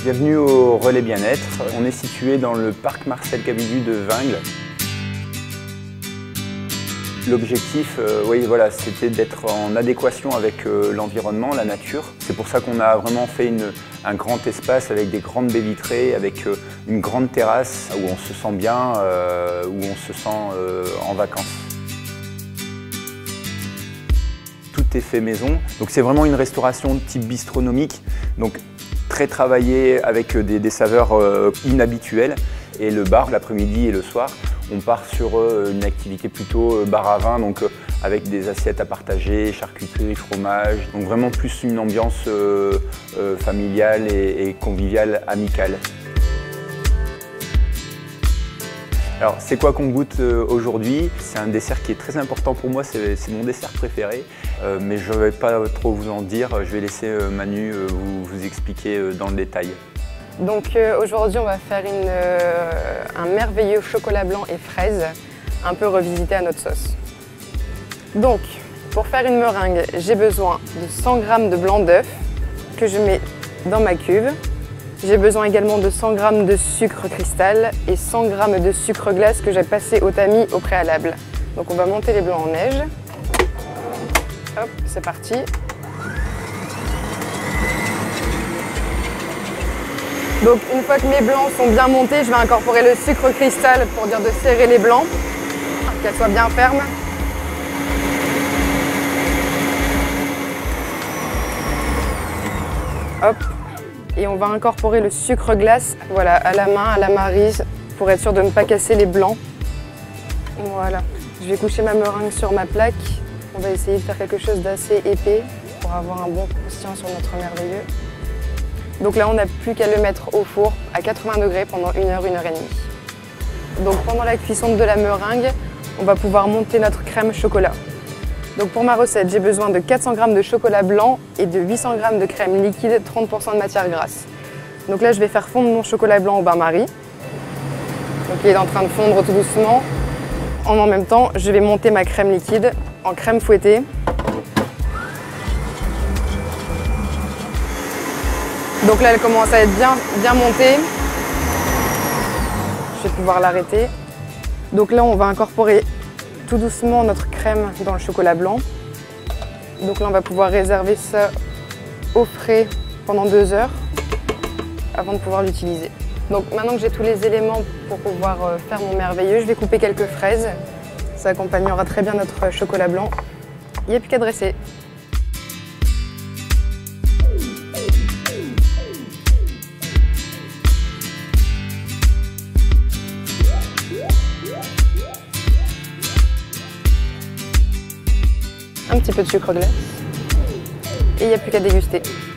Bienvenue au Relais Bien-être. On est situé dans le parc Marcel Cabudu de Vingles. L'objectif, c'était d'être en adéquation avec l'environnement, la nature. C'est pour ça qu'on a vraiment fait un grand espace avec des grandes baies vitrées, avec une grande terrasse où on se sent bien, où on se sent en vacances. Tout est fait maison, donc c'est vraiment une restauration de type bistronomique, donc très travaillée avec des saveurs inhabituelles. Et le bar, l'après-midi et le soir, on part sur une activité plutôt bar à vin, donc avec des assiettes à partager, charcuterie, fromage, donc vraiment plus une ambiance familiale et conviviale, amicale. Alors, c'est quoi qu'on goûte aujourd'hui? C'est un dessert qui est très important pour moi, c'est mon dessert préféré. Mais je ne vais pas trop vous en dire, je vais laisser Manu vous expliquer dans le détail. Donc aujourd'hui, on va faire un merveilleux chocolat blanc et fraise, un peu revisité à notre sauce. Donc, pour faire une meringue, j'ai besoin de 100 g de blanc d'œuf que je mets dans ma cuve. J'ai besoin également de 100 g de sucre cristal et 100 g de sucre glace que j'ai passé au tamis au préalable. Donc on va monter les blancs en neige. Hop, c'est parti. Donc une fois que mes blancs sont bien montés, je vais incorporer le sucre cristal pour dire de serrer les blancs, qu'elles soient bien fermes. Hop. Et on va incorporer le sucre glace, voilà, à la main, à la maryse, pour être sûr de ne pas casser les blancs. Voilà. Je vais coucher ma meringue sur ma plaque. On va essayer de faire quelque chose d'assez épais pour avoir un bon croustillant sur notre merveilleux. Donc là, on n'a plus qu'à le mettre au four à 80 degrés pendant 1 heure, 1 heure et demie. Donc pendant la cuisson de la meringue, on va pouvoir monter notre crème chocolat. Donc pour ma recette, j'ai besoin de 400 g de chocolat blanc et de 800 g de crème liquide, 30% de matière grasse. Donc là, je vais faire fondre mon chocolat blanc au bain-marie. Donc il est en train de fondre tout doucement. En même temps, je vais monter ma crème liquide en crème fouettée. Donc là, elle commence à être bien montée. Je vais pouvoir l'arrêter. Donc là, on va incorporer tout doucement notre crème dans le chocolat blanc. Donc là, on va pouvoir réserver ça au frais pendant 2 heures avant de pouvoir l'utiliser. Donc maintenant que j'ai tous les éléments pour pouvoir faire mon merveilleux, je vais couper quelques fraises. Ça accompagnera très bien notre chocolat blanc. Il n'y a plus qu'à dresser. Un petit peu de sucre glace et il n'y a plus qu'à déguster.